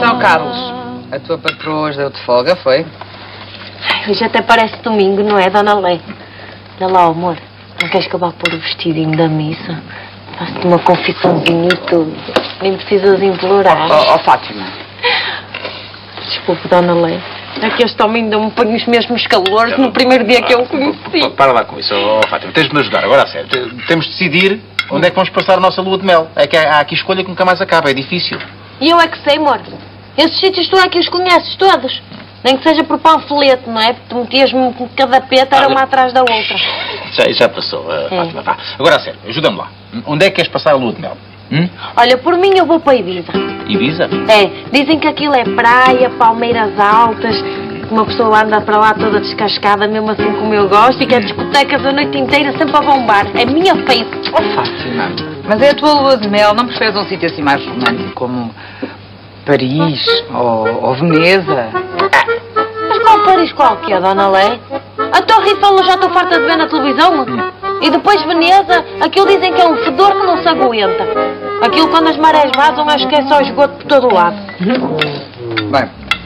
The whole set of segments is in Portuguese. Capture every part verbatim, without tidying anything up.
Então, Carlos, a tua patroa hoje deu-te folga, foi? Ai, hoje até parece domingo, não é, Dona Lei? Olha lá, amor, não queres que eu vá pôr o vestidinho da missa? Faço-te uma confissãozinha e tudo. Nem precisas implorar. Ó, oh, oh, Fátima. Desculpe, Dona Lei. É que este homem ainda me põe os mesmos calores no primeiro dia que eu o conheci. Para lá com isso, oh, Fátima. Tens de me ajudar, agora a sério. Temos de decidir onde é que vamos passar a nossa lua de mel. É que há aqui escolha que nunca mais acaba, é difícil. E eu é que sei, amor. Esses sítios tu é que os conheces todos. Nem que seja por panfleto, não é? Porque tu metias-me com cada peta, era uma atrás da outra. Já, já passou, uh, Fátima. Vá. Agora a sério, ajuda-me lá. Onde é que queres passar a lua de mel? Hum? Olha, por mim eu vou para Ibiza. Ibiza? É, dizem que aquilo é praia, palmeiras altas, que uma pessoa anda para lá toda descascada, mesmo assim como eu gosto, e que é discotecas a noite inteira sempre a bombar. É minha face. Oh, Fátima, mas é a tua lua de mel, não preferes um sítio assim mais romântico como Paris ou, ou Veneza? Mas qual Paris qualquer, Dona Lei? A Torre Eiffel eu já estou farta de ver na televisão. Hum. E depois Veneza, aquilo dizem que é um fedor que não se aguenta. Aquilo quando as marés vazam, acho que é só esgoto por todo o lado. Bem,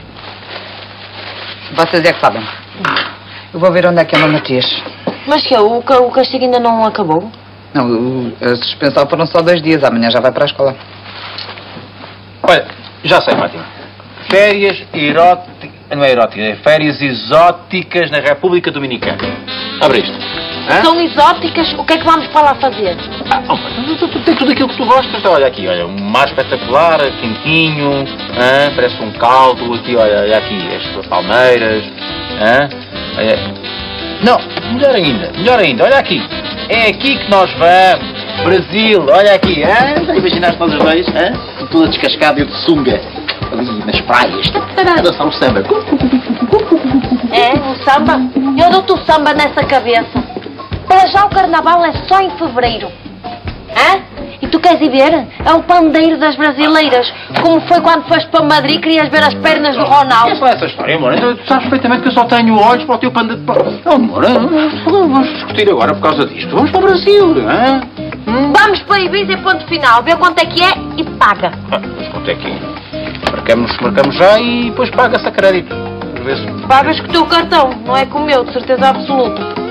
vocês é que sabem. Eu vou ver onde é que anda o Matias. Mas que o, o castigo ainda não acabou? Não, o, a suspensão foram só dois dias, amanhã já vai para a escola. Olha, já sei, Fátima. Férias eróticas... Não é erótica, é férias exóticas na República Dominicana. Abre isto. Hã? São exóticas, o que é que vamos para lá fazer? Ah, oh, tu, tu, tem tudo aquilo que tu gostas. Então, olha aqui, olha, um mar espetacular, quentinho, hã? Parece um caldo. Aqui, olha, olha aqui, estas palmeiras. Hã? Olha. Não, melhor ainda, melhor ainda, olha aqui. É aqui que nós vamos. Brasil, olha aqui, hã? Já imaginaste nós os dois, hã? Toda descascada e de sunga. Ali nas praias, a dançar o samba. É, o samba? Eu dou-te o samba nessa cabeça. Para já o carnaval é só em fevereiro. Hã? E tu queres ir ver? É o pandeiro das brasileiras. Como foi quando foste para Madrid e querias ver as pernas do Ronaldo. É só essa história, amor. Tu sabes perfeitamente que eu só tenho olhos para o teu pandeiro. Não, amor, vamos discutir agora por causa disto. Vamos para o Brasil, hã? Hum? Vamos para Ibiza e ponto final. Vê quanto é que é e paga. Ah, mas quanto é que é? Marcamos, marcamos já e depois paga-se a crédito. Pagas com o teu cartão, não é com o meu, de certeza absoluta.